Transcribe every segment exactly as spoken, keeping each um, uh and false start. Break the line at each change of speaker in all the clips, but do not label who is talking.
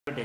बेटे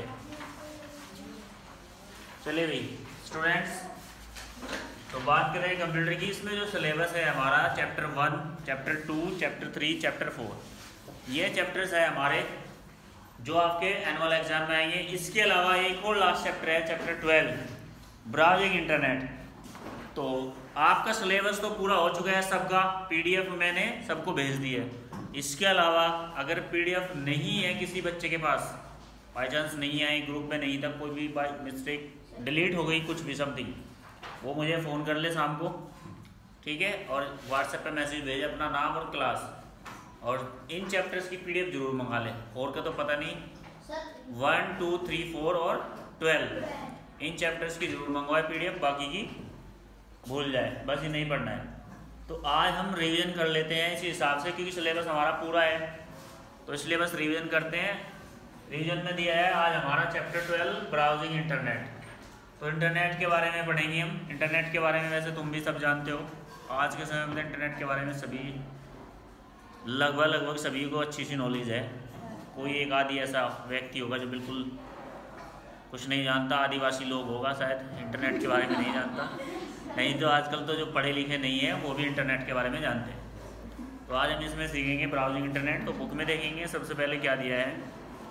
चले भाई स्टूडेंट्स, तो बात करें कंप्यूटर की। इसमें जो सिलेबस है हमारा chapter one, chapter two, chapter three, chapter four, ये चैप्टर्स है हमारे जो आपके एनुअल एग्जाम में आएंगे। इसके अलावा एक और लास्ट चैप्टर है चैप्टर ट्वेल्व, ब्राउजिंग इंटरनेट। तो आपका सिलेबस तो पूरा हो चुका है सबका, पीडीएफ मैंने सबको भेज दी है। इसके अलावा अगर पीडीएफ नहीं है किसी बच्चे के पास, बाई चांस नहीं आए, ग्रुप में नहीं था, कोई भी बाई मिस्टेक डिलीट हो गई, कुछ भी समथिंग, वो मुझे फ़ोन कर ले शाम को, ठीक है, और व्हाट्सएप पे मैसेज भेजे अपना नाम और क्लास, और इन चैप्टर्स की पीडीएफ जरूर मंगा ले। फोर का तो पता नहीं, वन टू थ्री फोर और ट्वेल्व इन चैप्टर्स की जरूर मंगवाए पीडीएफ, बाकी की भूल जाए, बस ये नहीं पढ़ना है। तो आज हम रिवीजन कर लेते हैं इसी हिसाब से, क्योंकि सिलेबस हमारा पूरा है, तो इसलिए बस रिवीजन करते हैं। रिवीजन में दिया है आज हमारा चैप्टर ट्वेल्व, ब्राउजिंग इंटरनेट। तो इंटरनेट के बारे में पढ़ेंगे हम। इंटरनेट के बारे में वैसे तुम भी सब जानते हो, आज के समय में इंटरनेट के बारे में सभी लगभग लगभग सभी को अच्छी सी नॉलेज है। कोई एक आदि ऐसा व्यक्ति होगा जो बिल्कुल कुछ नहीं जानता, आदिवासी लोग होगा शायद इंटरनेट के बारे में नहीं जानता, नहीं तो आजकल तो जो पढ़े लिखे नहीं है वो भी इंटरनेट के बारे में जानते हैं। तो आज हम इसमें सीखेंगे ब्राउजिंग इंटरनेट। तो बुक में देखेंगे सबसे पहले क्या दिया है,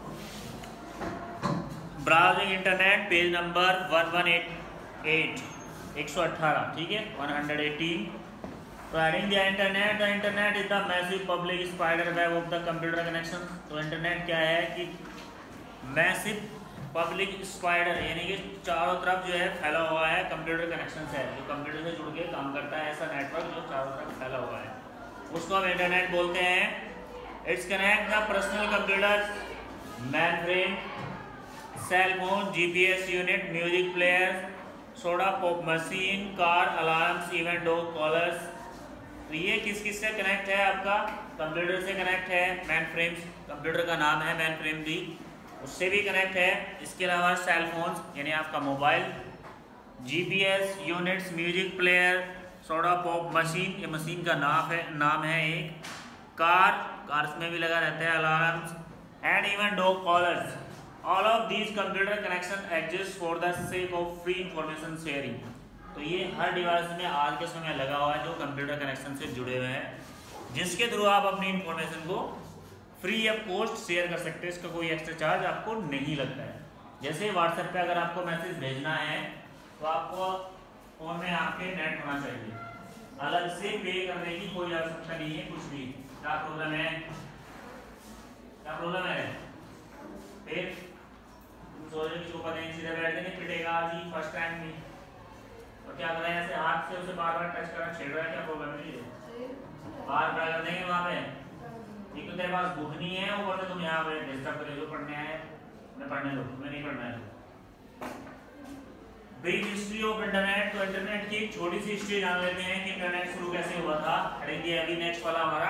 browsing internet, page number one one eight eight, एक सौ अट्ठारह, ठीक है, वन हंड्रेड एटीन। तो हेडिंग दिया internet, the internet is the massive public spider web of the computer connection. तो इंटरनेट क्या है कि मैसिव पब्लिक स्पाइडर, यानी कि चारों तरफ जो है फैला हुआ है कंप्यूटर कनेक्शन है, जो कंप्यूटर से जुड़ के काम करता है, ऐसा नेटवर्क जो चारों तरफ फैला हुआ है, उसको हम इंटरनेट बोलते हैं। It's connect the personal computer, mainframe, cell phone, GPS unit, music player, soda pop machine, car, alarms, even dog collars. तो ये किस किस से कनेक्ट है, आपका कंप्यूटर से कनेक्ट है। मैन फ्रेम कंप्यूटर का नाम है, मैन फ्रेम भी, उससे भी कनेक्ट है। इसके अलावा सेल फोन्स यानी आपका mobile, GPS units, music player, soda pop machine, ये मशीन का नाम है नाम है एक, कार, कार्स में भी लगा रहता है, alarms, and even dog collars. All of these computer connection exist for the sake of free information sharing. तो ये हर डिवाइस में आज के समय लगा हुआ है जो कंप्यूटर कनेक्शन से जुड़े हुए हैं, जिसके थ्रू आप अपनी इंफॉर्मेशन को फ्री या कॉस्ट शेयर कर सकते हैं। इसका कोई एक्स्ट्रा चार्ज आपको नहीं लगता है। जैसे व्हाट्सएप पे अगर आपको मैसेज भेजना है तो आपको फोन में आपके नेट होना चाहिए, अलग से पे करने की कोई आवश्यकता नहीं है। कुछ भी क्या प्रॉब्लम है, क्या प्रॉब्लम है, फिर सोचने की पता नहीं, सीधे बैठ के पिटेगा आज ही फर्स्ट टाइम में, तो क्या करें, ऐसे हाथ से उसे बार बार टच करना छेड़ रहा है, क्या प्रॉब्लम है, बार बार कर देंगे वहाँ पे। एक तो तेरे पास बुक नहीं है, ऊपर से तुम यहाँ पे डिस्टर्ब करे, जो पढ़ने आए मैं पढ़ने दो, तुम्हें नहीं पढ़ना है। Brief history of internet. तो इंटरनेट की एक छोटी सी हिस्ट्री जान लेते हैं कि इंटरनेट शुरू कैसे हुआ था। ये अभी नेक्स्ट वाला हमारा,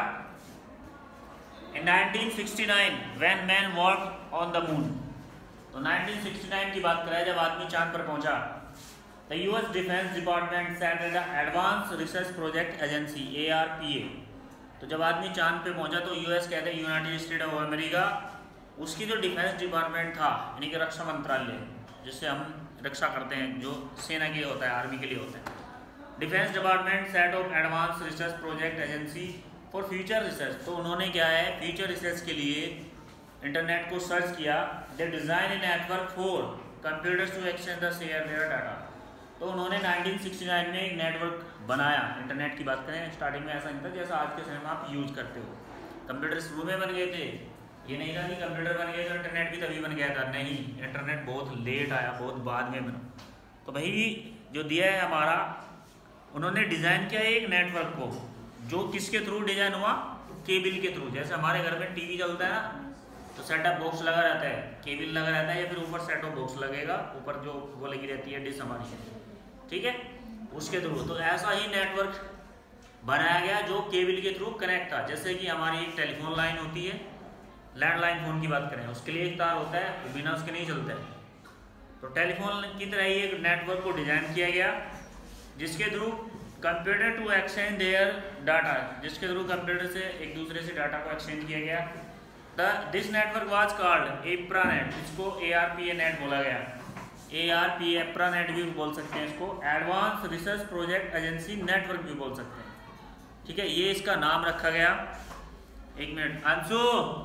in nineteen sixty nine when man walked on the moon. तो नाइनटीन सिक्सटी नाइन की बात करें जब आदमी चांद पर पहुंचा, the US defence department set the advance research project agency, A R P A. तो जब आदमी चांद पे पहुंचा तो यूएस कहते हैं यूनाइटेड स्टेट ऑफ अमेरिका, उसकी जो डिफेंस डिपार्टमेंट था यानी कि रक्षा मंत्रालय, जिससे हम रक्षा करते हैं, जो सेना के लिए होता है, आर्मी के लिए होता है, defence department set of advance research project agency for future research. तो उन्होंने क्या है, फ्यूचर रिसर्च के लिए इंटरनेट को सर्च किया। They design a network for computers to exchange the share their data. तो उन्होंने नाइनटीन सिक्सटी नाइन में एक नेटवर्क बनाया। इंटरनेट की बात करें, स्टार्टिंग में ऐसा नहीं था जैसा आज के समय में आप यूज करते हो। कंप्यूटर शुरू में बन गए थे, ये नहीं था कि कंप्यूटर बन गए तो इंटरनेट भी तभी बन गया था, नहीं, इंटरनेट बहुत लेट आया, बहुत बाद में बना। तो भाई जो दिया है हमारा, उन्होंने डिज़ाइन किया एक नेटवर्क को, जो किसके थ्रू डिज़ाइन हुआ, केबल के थ्रू। जैसे हमारे घर में टीवी चलता है ना, तो सेटअप बॉक्स लगा रहता है, केबल लगा रहता है, या फिर ऊपर सेटअप बॉक्स लगेगा, ऊपर जो वो लगी रहती है डिश हमारी, ठीक है, उसके थ्रू। तो ऐसा ही नेटवर्क बनाया गया जो केबल के थ्रू कनेक्ट था। जैसे कि हमारी एक टेलीफोन लाइन होती है, लैंडलाइन फ़ोन की बात करें, उसके लिए एक तार होता है, वो बिना उसके नहीं चलता है। तो टेलीफोन की तरह ही एक नेटवर्क को डिज़ाइन किया गया, जिसके थ्रू computer to exchange their data, जिसके थ्रू कंप्यूटर से एक दूसरे से डाटा को एक्सचेंज किया गया। This network was called ARPANET, इसको A R P A net बोला गया, ए आर पी एप्रानेट भी बोल सकते हैं इसको, advance research project agency network भी बोल सकते हैं, ठीक है, ये इसका नाम रखा गया। एक मिनट अंशु,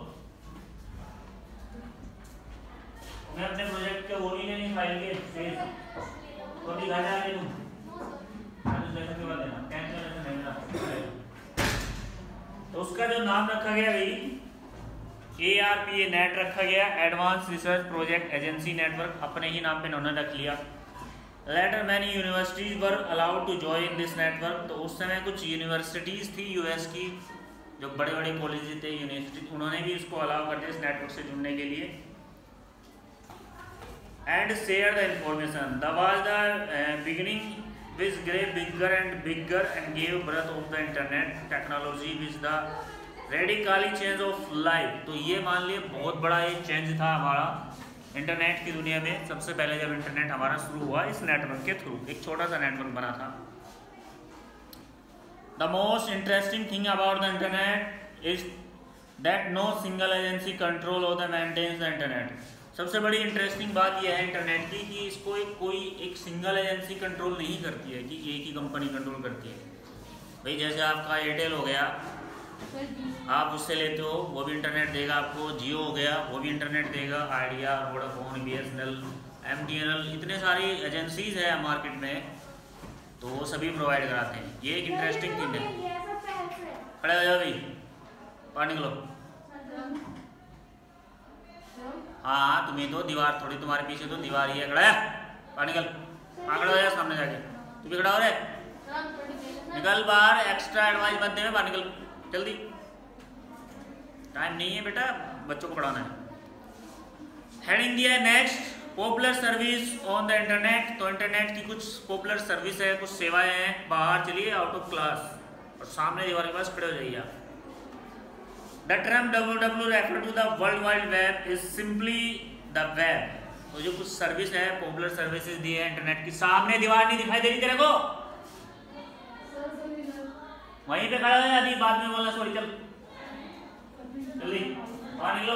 मैं अपने प्रोजेक्ट के वो नहीं लेनी फाइल के पेज तो दिखा जा रही हूँ, तो उसका जो नाम रखा गया भाई A R P A net रखा गया, advance research project agency network, अपने ही नाम पे उन्होंने रख लिया। Later many universities were allowed to join this network, तो उस समय कुछ यूनिवर्सिटीज थी यूएस की, जो बड़े बड़े कॉलेज थे यूनिवर्सिटी, उन्होंने भी इसको अलाउ कर दिया इस नेटवर्क से जुड़ने के लिए। And share the information, the was the beginning which grew bigger and bigger and gave birth of the internet technology which the radically change of life। तो ये मान लिए बहुत बड़ा एक चेंज था हमारा इंटरनेट की दुनिया में। सबसे पहले जब इंटरनेट हमारा शुरू हुआ इस नेटवर्क के थ्रू, एक छोटा सा नेटवर्क बना था। The most interesting thing about the internet is that no single agency control और द मेंटेन्स द इंटरनेट। सबसे बड़ी इंटरेस्टिंग बात यह है इंटरनेट की कि इसको एक कोई एक सिंगल एजेंसी कंट्रोल नहीं करती है कि एक ही कंपनी कंट्रोल करती है। भाई जैसे आपका एयरटेल हो गया, आप उससे लेते हो वो भी इंटरनेट देगा आपको, जियो हो गया वो भी इंटरनेट देगा, Idea, Vodafone, B S N L, M T N L, इतने सारी एजेंसीज है मार्केट में, तो वो सभी प्रोवाइड कराते हैं। ये एक इंटरेस्टिंग थिंग है। खड़े हो जाओ भाई, बाहर निकलो। हाँ तुम्हें तो दीवार थोड़ी, तुम्हारे पीछे तो दीवार ही है। खड़ा है, बाहर निकल, खड़ा हो जा सामने जाके, तू भी खड़ा हो रहे, निकल बाहर, एक्स्ट्रा एडवाइस मत दे, बाहर निकल जल्दी, टाइम नहीं है बेटा, बच्चों को पढ़ाना है। हेडिंग दिया है next, popular service on the internet. तो इंटरनेट की कुछ पॉपुलर सर्विस है, कुछ सेवाएं हैं। बाहर चलिए आउट ऑफ क्लास और सामने दीवार के पास खड़े हो जाइए आप। The term W W refer to the World Wide Web is simply the web। तो जो कुछ सर्विस है, पॉपुलर सर्विसेज दी है इंटरनेट की। सामने दीवार नहीं दिखाई दे रही तेरे को? वहीं पे खड़ा है, अभी बाद में बोलना सॉरी। चल जल्दी बाहर निकलो।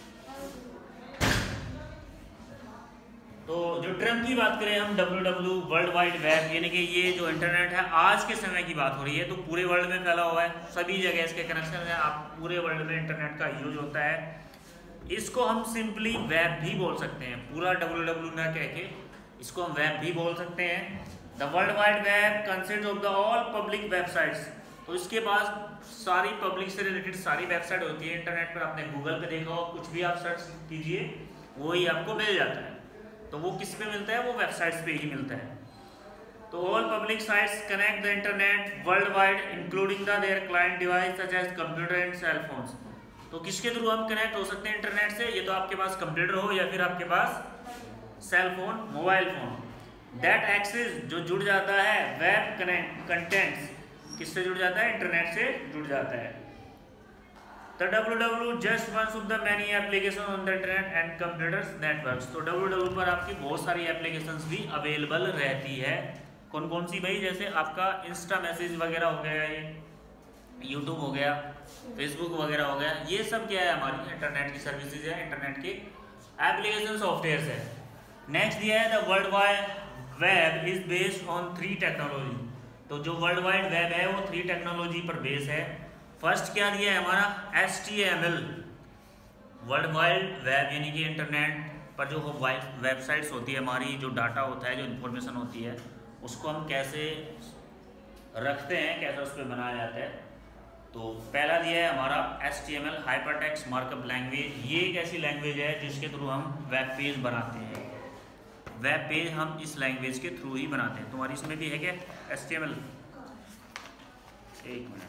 तो जो टर्म की बात करें हम W W world wide web, यानी कि ये जो इंटरनेट है आज के समय की बात हो रही है, तो पूरे वर्ल्ड में फैला हुआ है, सभी जगह इसके कनेक्शन है, आप पूरे वर्ल्ड में इंटरनेट का यूज होता है। इसको हम सिंपली वेब भी बोल सकते हैं, पूरा W W ना कह के इसको हम वेब भी बोल सकते हैं। The world wide web consist of the all public websites. तो इसके पास सारी पब्लिक से रिलेटेड सारी वेबसाइट होती है इंटरनेट पर। आपने गूगल पे देखा हो, कुछ भी आप सर्च कीजिए वही आपको मिल जाता है। तो वो किस पे मिलता है? वो वेबसाइट्स पे ही मिलता है। तो all public sites connect the internet world wide including the their client device such as computer and cell phones. तो किसके थ्रू हम कनेक्ट हो सकते हैं इंटरनेट से? ये तो आपके पास कंप्यूटर हो या फिर आपके पास cell phone, mobile phone. That access जो जुड़ जाता है वेब कनेक्ट कंटेंट्स, किससे जुड़ जाता है? इंटरनेट से जुड़ जाता है। The W W just one of the many applications on the internet and computers networks। तो W W पर आपकी बहुत सारी एप्लीकेशंस भी अवेलेबल रहती है। कौन कौन सी भाई? जैसे आपका इंस्टा मैसेज वगैरह हो गया, ये यूट्यूब हो गया, फेसबुक वगैरह हो गया, ये सब क्या है? हमारी इंटरनेट की सर्विसेज है, इंटरनेट के एप्लीकेशन सॉफ्टवेयर है। नेक्स्ट दिया है the world wide web is based on three technology. तो जो वर्ल्ड वाइड वेब है वो थ्री टेक्नोलॉजी पर बेस है। फर्स्ट क्या दिया है हमारा? H T M L. World wide web यानी कि इंटरनेट पर जो वेबसाइट्स होती है हमारी, जो डाटा होता है, जो इन्फॉर्मेशन होती है, उसको हम कैसे रखते हैं, कैसे उस पर बनाया जाता है। तो पहला दिया है हमारा H T M L, hypertext markup language. ये एक ऐसी लैंग्वेज है जिसके थ्रू हम वेब पेज बनाते हैं। वेब पेज हम इस लैंग्वेज के थ्रू ही बनाते हैं। तुम्हारी इसमें भी है क्या एच टी एम एल? एक मिनट,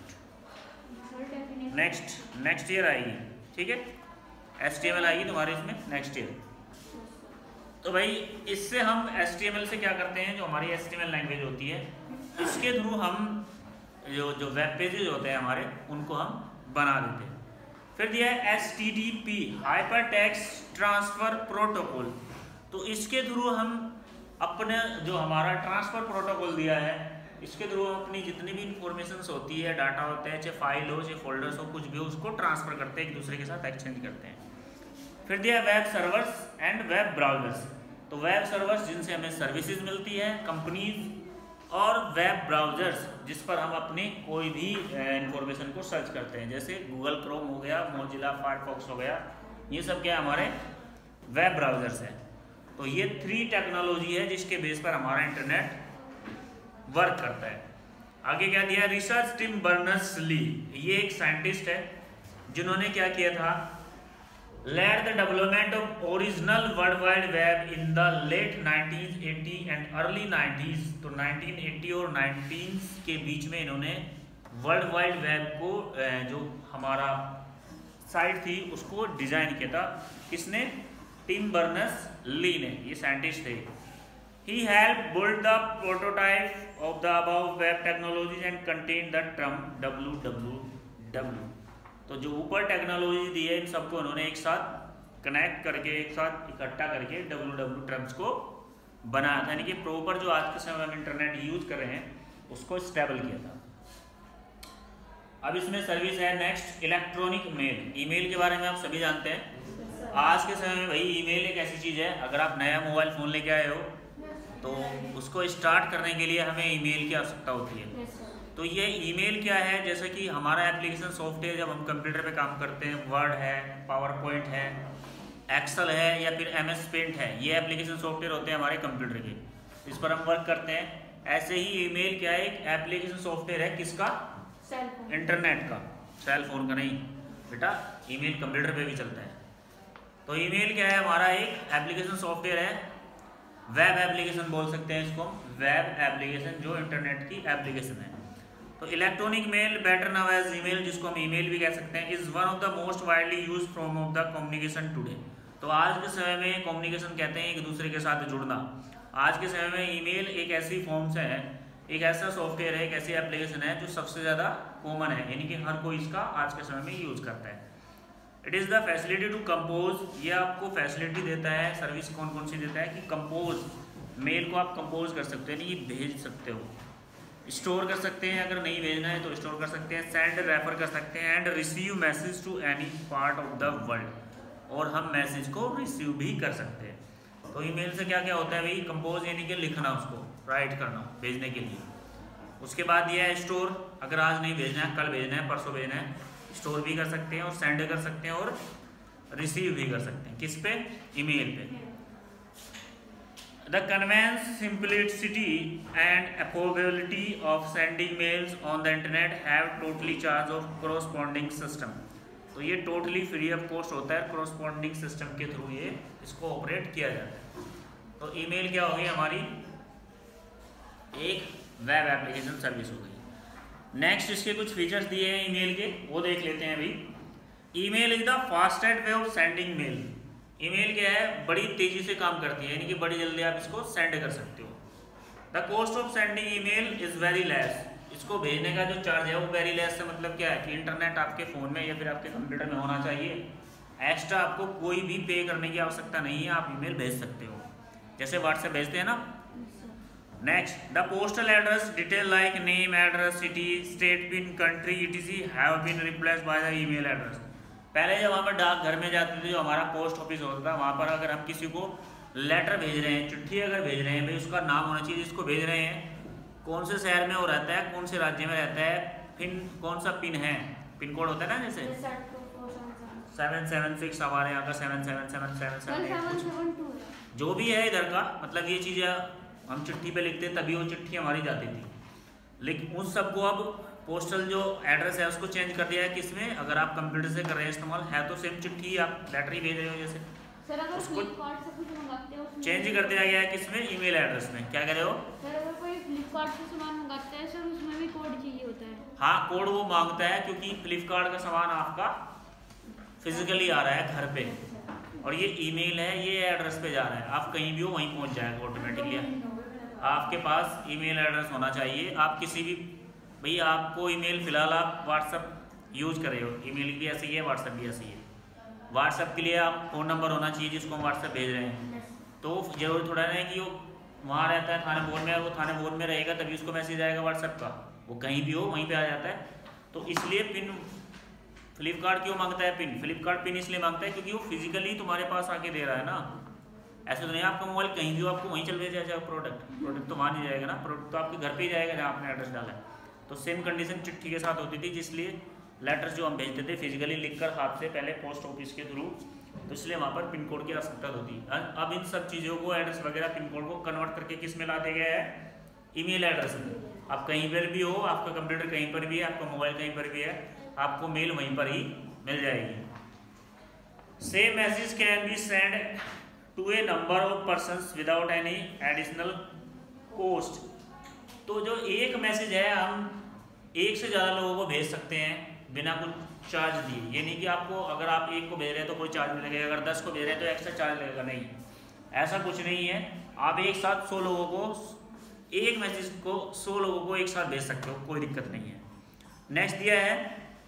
नेक्स्ट नेक्स्ट ईयर आएगी, ठीक है, एच टी एम एल आएगी तुम्हारे इसमें नेक्स्ट ईयर। तो भाई इससे हम एच टी एम एल से क्या करते हैं, जो हमारी H T M L language होती है, इसके थ्रू हम जो जो वेब पेजेज होते हैं हमारे, उनको हम बना देते हैं। फिर दिया है H T T P, hypertext transfer protocol. तो इसके थ्रू हम अपने जो हमारा ट्रांसफर प्रोटोकॉल दिया है, इसके थ्रू हम अपनी जितनी भी इंफॉर्मेशन होती है, डाटा होते हैं, चाहे फाइल हो चाहे फोल्डर्स हो, कुछ भी हो, उसको ट्रांसफर करते हैं, एक दूसरे के साथ एक्सचेंज करते हैं। फिर दिया web servers and web browsers. तो वेब सर्वर्स जिनसे हमें सर्विसेज मिलती है कंपनीज, और वेब ब्राउजर्स जिस पर हम अपनी कोई भी इंफॉर्मेशन को सर्च करते हैं, जैसे गूगल क्रोम हो गया, मोजिला फायरफॉक्स हो गया, ये सब क्या हमारे वेब ब्राउजर्स हैं। तो ये थ्री टेक्नोलॉजी है जिसके बेस पर हमारा इंटरनेट वर्क करता है। आगे क्या दिया, रिचर्ड टिम बर्नर्स-ली, ये एक साइंटिस्ट है जिन्होंने क्या किया था, led the development of original world wide web in the late nineteen eighty and early nineties. तो नाइनटीन एटी और नाइंटीज़ के बीच में इन्होंने वर्ल्ड वाइड वेब को, जो हमारा साइट थी, उसको डिजाइन किया था। किसने? टिम बर्नर्स-ली ने, ये साइंटिस्ट थे। He helped build the prototype of the above web technologies and contained the term W W W. तो जो ऊपर टेक्नोलॉजी दी है, इन सबको उन्होंने एक साथ कनेक्ट करके, एक साथ इकट्ठा करके डब्ल्यू डब्ल्यू टर्म्स को बनाया था, यानी कि प्रॉपर जो आज के समय में इंटरनेट यूज कर रहे हैं उसको स्टेबल किया था। अब इसमें सर्विस है नेक्स्ट, इलेक्ट्रॉनिक मेल। ईमेल के बारे में आप सभी जानते हैं। आज के समय में भाई ईमेल एक ऐसी चीज़ है, अगर आप नया मोबाइल फ़ोन लेके आए हो तो उसको स्टार्ट करने के लिए हमें ईमेल की आवश्यकता होती है। तो ये ईमेल क्या है, जैसे कि हमारा एप्लीकेशन सॉफ्टवेयर जब हम कंप्यूटर पे काम करते हैं, वर्ड है, पावर पॉइंट है, एक्सेल है या फिर एम एस पेंट है, ये एप्लीकेशन सॉफ्टवेयर होते हैं हमारे कंप्यूटर के, इस पर हम वर्क करते हैं। ऐसे ही ईमेल क्या है, एक एप्लीकेशन सॉफ्टवेयर है, किसका? इंटरनेट का, सेल फोन का नहीं बेटा, ईमेल कंप्यूटर पे भी चलता है। तो ईमेल क्या है, हमारा एक एप्लीकेशन सॉफ्टवेयर है, वेब एप्लीकेशन बोल सकते हैं इसको, वेब एप्लीकेशन जो इंटरनेट की एप्लीकेशन है। तो electronic mail, better now as email, जिसको हम ईमेल भी कह सकते हैं, is one of the most widely used form of the communication today. तो आज के समय में कम्युनिकेशन कहते हैं एक दूसरे के साथ जुड़ना। आज के समय में ईमेल एक ऐसी फॉर्म से है, एक ऐसा सॉफ्टवेयर है, एक ऐसी एप्लीकेशन है जो सबसे ज़्यादा कॉमन है, यानी कि हर कोई इसका आज के समय में यूज करता है। It is the facility to compose, ये आपको फैसिलिटी देता है, सर्विस कौन कौन सी देता है कि कंपोज, मेल को आप कंपोज कर सकते हो, यानी कि भेज सकते हो, स्टोर कर सकते हैं, अगर नहीं भेजना है तो स्टोर कर सकते हैं, सेंड रेफर कर सकते हैं, and receive message to any part of the world, और हम मैसेज को रिसीव भी कर सकते हैं। तो ईमेल से क्या क्या होता है भाई, कंपोज यानी कि लिखना, उसको राइट करना भेजने के लिए। उसके बाद यह है स्टोर, अगर आज नहीं भेजना है, कल भेजना है, परसों भेजना है, स्टोर भी कर सकते हैं और सेंड कर सकते हैं और रिसीव भी कर सकते हैं। किस पे? ईमेल पे। The convenience, simplicity and affordability of sending mails on the internet have totally charge of corresponding system। तो ये टोटली फ्री ऑफ कॉस्ट होता है, corresponding system के थ्रू ये इसको ऑपरेट किया जाता है। तो ईमेल क्या होगी हमारी, एक वेब एप्लीकेशन सर्विस हो गई। नेक्स्ट इसके कुछ फीचर्स दिए हैं ईमेल के, वो देख लेते हैं अभी। Email is the fastest way of sending mail. Email क्या है, बड़ी तेजी से काम करती है, यानी कि बड़ी जल्दी आप इसको सेंड कर सकते हो। The cost of sending email is very less, इसको भेजने का जो चार्ज है वो वेरी लेस से मतलब क्या है कि इंटरनेट आपके फ़ोन में या फिर आपके कंप्यूटर में होना चाहिए, एक्स्ट्रा आपको कोई भी पे करने की आवश्यकता नहीं है, आप ईमेल भेज सकते हो जैसे व्हाट्सएप भेजते हैं ना। Next, the postal address detail like name, address, city, state, pin, country, ETC have been replaced by the email address. पहले जब हम डाक घर में जाते थे, जो हमारा पोस्ट ऑफिस होता था, वहाँ पर अगर हम किसी को लेटर भेज रहे हैं, चिट्ठी अगर भेज रहे हैं, भाई उसका नाम होना चाहिए जिसको भेज रहे हैं, कौन से शहर में वो रहता है, कौन से राज्य में रहता है, पिन कौन सा पिन है, पिन कोड होता है ना, जैसे सेवन सेवन सिक्स हमारे यहाँ का seven seven seven seven seven जो भी है इधर का, मतलब ये चीज़ें हम चिट्ठी पे लिखते तभी वो चिट्ठी हमारी जाती थी। लेकिन उन सबको अब पोस्टल जो एड्रेस है उसको चेंज कर दिया है, किसमें, अगर आप कंप्यूटर से कर रहे हैं इस्तेमाल, है तो सेम चिट्ठी आप लेटर ही भेज रहे हो जैसे, सर अगर उसको चेंज कर दिया गया है किसमें, ईमेल एड्रेस में। क्या कह रहे हो
सर, अगर कोई फ्लिपकार्ट से सामान मंगाते हैं सर, उसमें भी कोड चाहिए होता है।
हाँ, कोड वो मांगता है क्योंकि फ्लिपकार्ट का सामान आपका फिजिकली आ रहा है घर पे, और ये ईमेल है, ये एड्रेस पे जा रहा है, आप कहीं भी हो वहीं पहुंच जाएगा ऑटोमेटिकली। आपके पास ईमेल एड्रेस होना चाहिए, आप किसी भी, भाई आपको ईमेल फिलहाल आप व्हाट्सएप यूज कर रहे हो, ईमेल भी ऐसी है, व्हाट्सएप भी ऐसी है। व्हाट्सएप के लिए आप फ़ोन नंबर होना चाहिए जिसको हम व्हाट्सएप भेज रहे हैं, तो जरूरी थोड़ा ना है कि वो वहाँ रहता है थाने बोर्ड में, और वो थाने बोर्ड में रहेगा तभी उसको मैसेज आएगा व्हाट्सएप का, वो कहीं भी हो वहीं पे आ जाता है। तो इसलिए पिन फ्लिपकार्ट क्यों मांगता है पिन? फ्लिपकार्ट पिन इसलिए मांगता है क्योंकि वो फिजिकली तुम्हारे पास आके दे रहा है ना। ऐसा तो नहीं आपका मोबाइल कहीं भी हो आपको वहीं चल भेजा जाएगा प्रोडक्ट, प्रोडक्ट तो वहाँ नहीं जाएगा ना, प्रोडक्ट तो आपके घर पे ही जाएगा जहाँ आपने एड्रेस डाला है। तो सेम कंडीशन चिट्ठी के साथ होती थी, जिसलिए लेटर्स जो हम भेजते थे फिजिकली लिखकर हाथ से पहले पोस्ट ऑफिस के थ्रू, तो इसलिए वहाँ पर पिन कोड की आवश्यकता होती है। अब इन सब चीज़ों को एड्रेस वगैरह पिन कोड को कन्वर्ट करके किस में ला दिया गया है? ईमेल एड्रेस में। आप कहीं पर भी हो, आपका कंप्यूटर कहीं पर भी है, आपका मोबाइल कहीं पर भी है, आपको मेल वहीं पर ही मिल जाएगी। Same message can be send to a number of persons without any additional cost. तो जो एक मैसेज है हम एक से ज़्यादा लोगों को भेज सकते हैं बिना कुछ चार्ज दिए। ये नहीं कि आपको अगर आप एक को भेज रहे हैं तो कोई चार्ज नहीं लगेगा, अगर दस को भेज रहे हैं तो एक्स्ट्रा चार्ज लगेगा, नहीं, ऐसा कुछ नहीं है। आप एक साथ सौ लोगों को एक मैसेज को सौ लोगों को एक साथ भेज सकते हो, कोई दिक्कत नहीं है। नेक्स्ट दिया है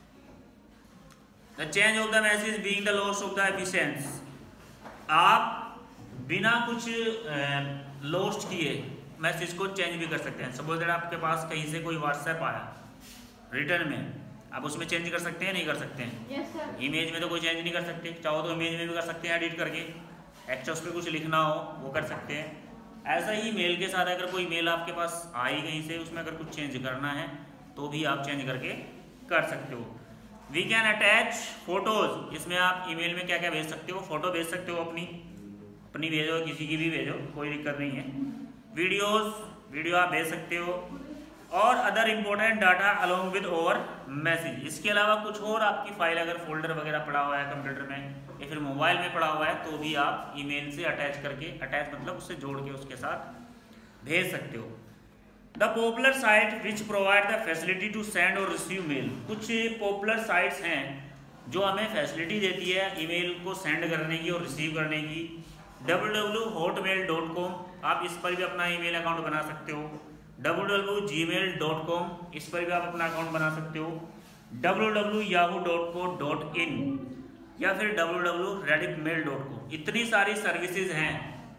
the change of the message being the loss of the efficiency. आप बिना कुछ लॉस्ट किए मैसेज को चेंज भी कर सकते हैं। सपोज दैट आपके पास कहीं से कोई व्हाट्सएप आया रिटर्न में, आप उसमें चेंज कर सकते हैं नहीं कर सकते हैं?
Yes sir.
इमेज में तो कोई चेंज नहीं कर सकते, चाहो तो इमेज में भी कर सकते हैं एडिट करके, एक्स्ट्रा उस पर कुछ लिखना हो वो कर सकते हैं। ऐसा ही मेल के साथ अगर कोई मेल आपके पास आई कहीं से, उसमें अगर कुछ चेंज करना है तो भी आप चेंज करके कर सकते हो। वी कैन अटैच फोटोज, इसमें आप ईमेल में क्या क्या भेज सकते हो? फोटो भेज सकते हो, अपनी अपनी भेजो, किसी की भी भेजो, कोई दिक्कत नहीं है। वीडियोस, वीडियो आप भेज सकते हो, और other important data along with over message. इसके अलावा कुछ और आपकी फाइल अगर फोल्डर वगैरह पड़ा हुआ है कंप्यूटर में या फिर मोबाइल में पड़ा हुआ है तो भी आप ईमेल से अटैच करके, अटैच मतलब उससे जोड़ के उसके साथ भेज सकते हो। The popular site which provide the facility to send और रिसीव मेल। कुछ पॉपुलर साइट्स हैं जो हमें फैसिलिटी देती है ईमेल को सेंड करने की और रिसीव करने की। W W W hotmail dot com, आप इस पर भी अपना ईमेल अकाउंट बना सकते हो। W W W Gmail dot com, इस पर भी आप अपना अकाउंट बना सकते हो। W W W Yahoo dot co dot in या फिर W W W Reddit mail dot com. इतनी सारी सर्विसेज हैं,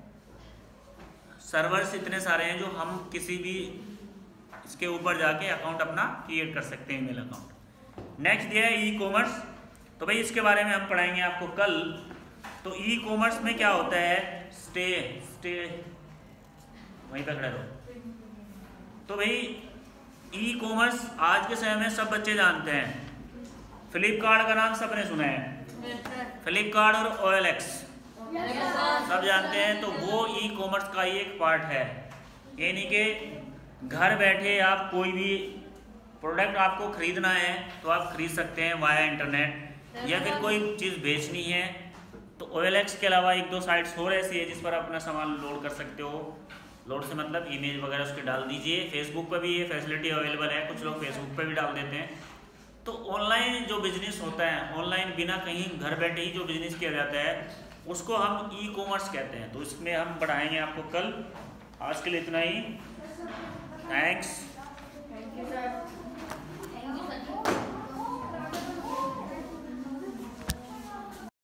सर्वर्स इतने सारे हैं जो हम किसी भी इसके ऊपर जाके अकाउंट अपना क्रिएट कर सकते हैं, ईमेल अकाउंट। नेक्स्ट दिया है ई कॉमर्स। तो भाई इसके बारे में हम पढ़ाएंगे आपको कल। तो ई कॉमर्स में क्या होता है? स्टे स्टे वहीं पर खड़े रहो। तो भाई ई कॉमर्स आज के समय में सब बच्चे जानते हैं। फ्लिपकार्ट का नाम सबने सुना है, फ्लिपकार्ट और ओ एल एक्स सब जानते हैं। तो वो ई कॉमर्स का ही एक पार्ट है। यानी कि घर बैठे आप कोई भी प्रोडक्ट आपको खरीदना है तो आप खरीद सकते हैं वाया इंटरनेट, या फिर कोई चीज़ बेचनी है तो ओ एल एक्स के अलावा एक दो साइट्स और ऐसी है जिस पर अपना सामान लोड कर सकते हो। लोड से मतलब इमेज वगैरह उसके डाल दीजिए। फेसबुक पर भी ये फैसिलिटी अवेलेबल है, कुछ लोग फेसबुक पर भी डाल देते हैं। तो ऑनलाइन जो बिजनेस होता है, ऑनलाइन बिना कहीं घर बैठे ही जो बिजनेस किया जाता है उसको हम ई कॉमर्स कहते हैं। तो इसमें हम पढ़ाएंगे आपको कल। आज के लिए इतना ही, थैंक्स।